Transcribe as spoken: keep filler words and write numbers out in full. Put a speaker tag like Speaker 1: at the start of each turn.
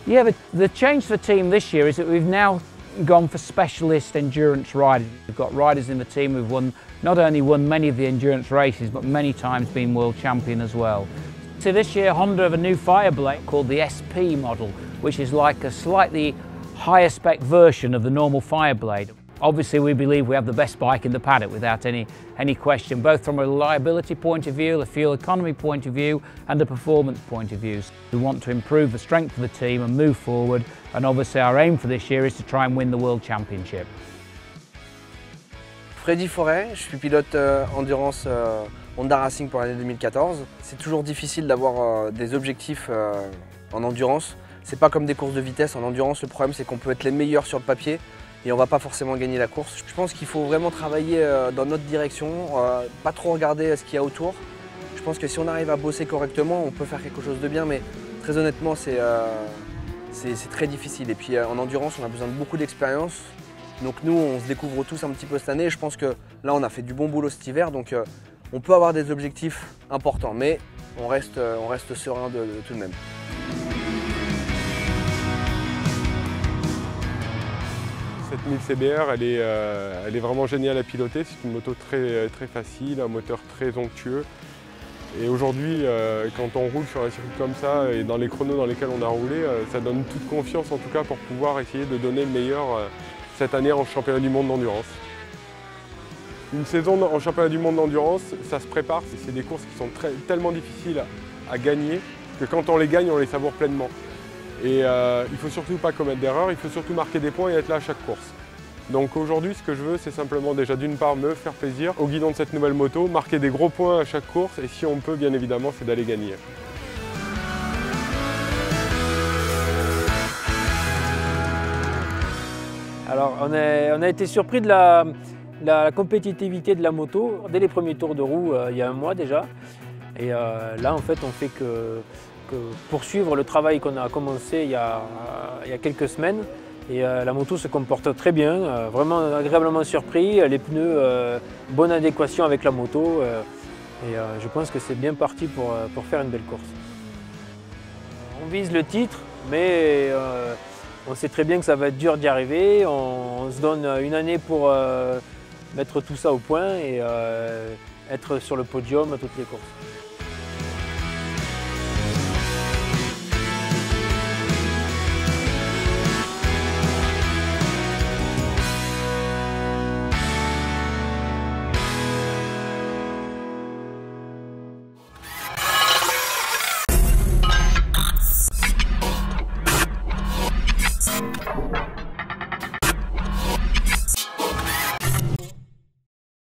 Speaker 1: Yeah, the, the change for the team this year is that we've now gone for specialist endurance riders. We've got riders in the team who've won, not only won many of the endurance races, but many times been world champion as well. So this year Honda have a new Fireblade called the S P model, which is like a slightly higher spec version of the normal Fireblade. Obviously we believe we have the best bike in the paddock without any, any question, both from a reliability point of view, a fuel economy point of view and a performance point of view. We want to improve the strength of the team and move forward, and obviously our aim for this year is to try and win the World Championship.
Speaker 2: Freddy Forêt, je suis pilote euh, endurance euh, Honda Racing pour l'année deux mille quatorze. C'est toujours difficile d'avoir euh, des objectifs euh, en endurance. C'est pas comme des courses de vitesse. En endurance, le problème c'est qu'on peut être les meilleurs sur le papier et on ne va pas forcément gagner la course. Je pense qu'il faut vraiment travailler dans notre direction, pas trop regarder ce qu'il y a autour. Je pense que si on arrive à bosser correctement, on peut faire quelque chose de bien, mais très honnêtement, c'est euh, très difficile. Et puis en endurance, on a besoin de beaucoup d'expérience. Donc nous, on se découvre tous un petit peu cette année. Et je pense que là, on a fait du bon boulot cet hiver, donc euh, on peut avoir des objectifs importants, mais on reste, on reste serein de, de tout de même.
Speaker 3: Cette mille C B R, elle est, euh, elle est vraiment géniale à piloter. C'est une moto très, très facile, un moteur très onctueux. Et aujourd'hui, euh, quand on roule sur un circuit comme ça et dans les chronos dans lesquels on a roulé, euh, ça donne toute confiance en tout cas pour pouvoir essayer de donner le meilleur euh, cette année en championnat du monde d'endurance. Une saison en championnat du monde d'endurance, ça se prépare. C'est des courses qui sont très, tellement difficiles à, à gagner que quand on les gagne, on les savoure pleinement. Et euh, il ne faut surtout pas commettre d'erreurs, il faut surtout marquer des points et être là à chaque course. Donc aujourd'hui, ce que je veux, c'est simplement déjà d'une part me faire plaisir au guidon de cette nouvelle moto, marquer des gros points à chaque course et si on peut, bien évidemment, c'est d'aller gagner.
Speaker 4: Alors on, est, on a été surpris de la, la compétitivité de la moto dès les premiers tours de roue euh, il y a un mois déjà. Et euh, là en fait on fait que, que poursuivre le travail qu'on a commencé il y a, il y a quelques semaines. Et euh, la moto se comporte très bien, euh, vraiment agréablement surpris, les pneus, euh, bonne adéquation avec la moto. Euh, et euh, je pense que c'est bien parti pour, pour faire une belle course. On vise le titre, mais euh, on sait très bien que ça va être dur d'y arriver. On, on se donne une année pour euh, mettre tout ça au point et euh, être sur le podium à toutes les courses.